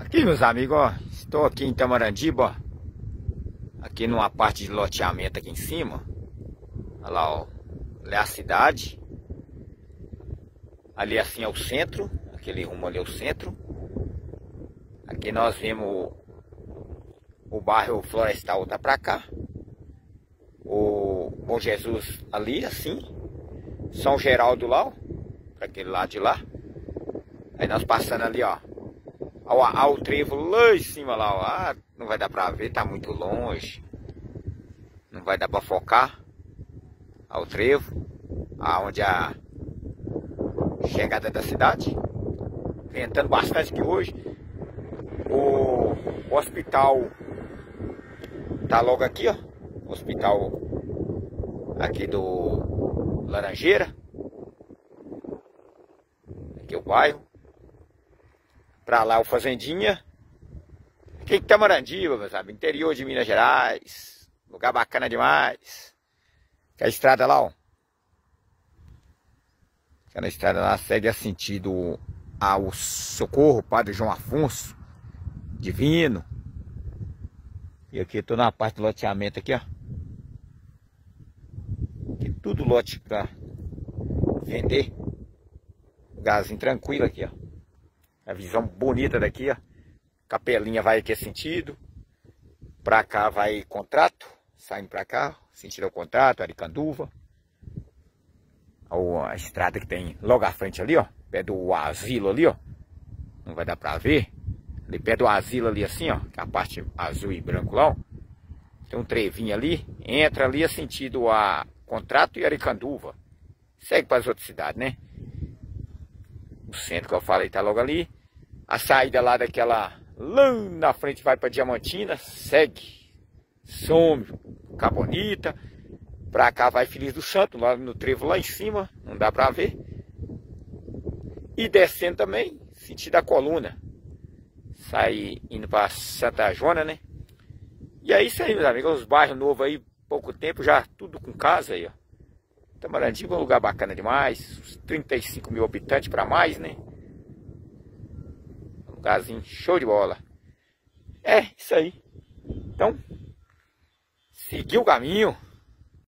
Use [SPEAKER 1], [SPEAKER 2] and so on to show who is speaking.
[SPEAKER 1] Aqui, meus amigos, ó, estou aqui em Tamarandiba, ó, aqui numa parte de loteamento aqui em cima. Olha lá, ó, ali é a cidade. Ali assim é o centro, aquele rumo ali é o centro. Aqui nós vemos o bairro Florestal tá pra cá. O Bom Jesus ali assim. São Geraldo lá, ó, pra aquele lado de lá. Aí nós passando ali, ó. Ao trevo lá em cima lá, ó. Ah, não vai dar pra ver, tá muito longe. Não vai dar pra focar. Ao trevo, aonde a chegada da cidade. Ventando bastante aqui hoje. O hospital tá logo aqui, ó. O hospital aqui do Laranjeira. Aqui é o bairro. Pra lá o Fazendinha. Aqui em Tamarandiba, meus amigos, interior de Minas Gerais. Lugar bacana demais. Que a estrada lá, ó. Aquela estrada lá segue a sentido ao Socorro, Padre João Afonso, Divino. E aqui eu tô na parte do loteamento aqui, ó. Aqui tudo lote pra vender. Lugarzinho tranquilo aqui, ó. A visão bonita daqui, ó. Capelinha vai aqui a sentido. Pra cá vai contrato. Saindo pra cá, sentido ao contrato, Aricanduva. A estrada que tem logo à frente ali, ó. Pé do asilo ali, ó. Não vai dar pra ver. Ali pé do asilo ali assim, ó. Que é a parte azul e branco lá, ó. Tem um trevinho ali. Entra ali a sentido a contrato e Aricanduva. Segue para as outras cidades, né? O centro que eu falei tá logo ali. A saída lá daquela... Lá na frente vai para Diamantina. Segue. Some. Cabonita. Pra cá vai Feliz do Santo. Lá no trevo lá em cima. Não dá pra ver. E descendo também. Sentido a Coluna. Sai indo pra Santa Joana, né? E é isso aí, meus amigos. Os bairros novos aí. Pouco tempo já. Tudo com casa aí, ó. Tamarandiba é um lugar bacana demais. Uns 35 mil habitantes para mais, né? Um lugarzinho show de bola. É, isso aí. Então, seguir o caminho.